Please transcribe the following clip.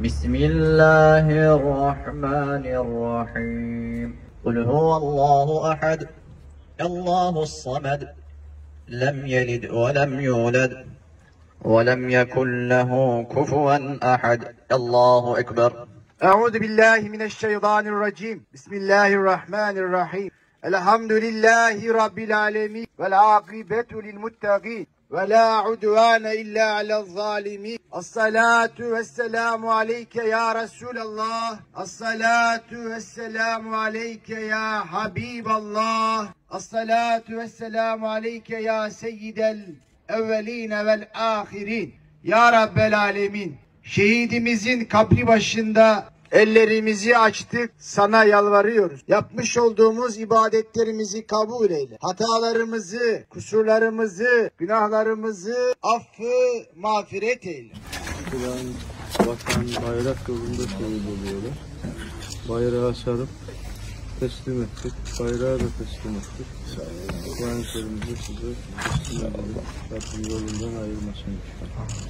بسم الله الرحمن الرحيم قل هو الله أحد الله الصمد لم يلد ولم يولد ولم يكن له كفوا أحد الله أكبر. أعوذ بالله من الشيطان الرجيم. بسم الله الرحمن الرحيم. الحمد لله رب العالمين والعاقبة للمتقين ولا عدوان إلا على الظالمين. الصلاة والسلام عليك يا رسول الله. الصلاة والسلام عليك يا حبيب الله. الصلاة والسلام عليك يا سيد الأولين والآخرين. Ya Rabbel Alemin, şehidimizin kabri başında ellerimizi açtık, sana yalvarıyoruz. Yapmış olduğumuz ibadetlerimizi kabul eyle. Hatalarımızı, kusurlarımızı, günahlarımızı affı, mağfiret eyle. Kur'an, vatan, bayrak yolunda şehit oluyorlar. Bayrağı asarıp teslim ettik. Bayrağı da teslim ettik. Kur'an-ı Kerim'de size teslim edelim. Rabbim yolundan ayırmasın.